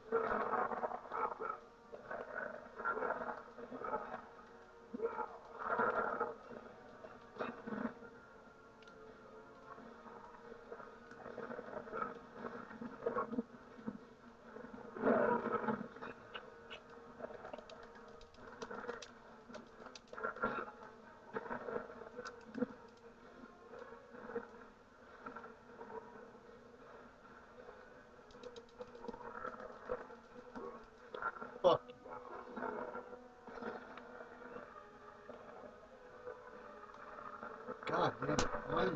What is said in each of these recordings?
Fuck. God damn it. Why?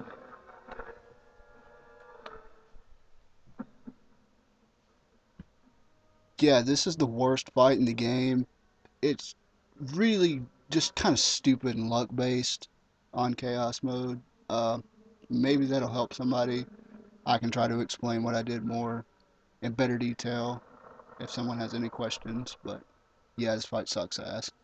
Yeah, this is the worst fight in the game. It's really just kind of stupid and luck based on chaos mode. Uh, Maybe that'll help somebody. I can try to explain what I did more in better detail if someone has any questions. But yeah, this fight sucks ass.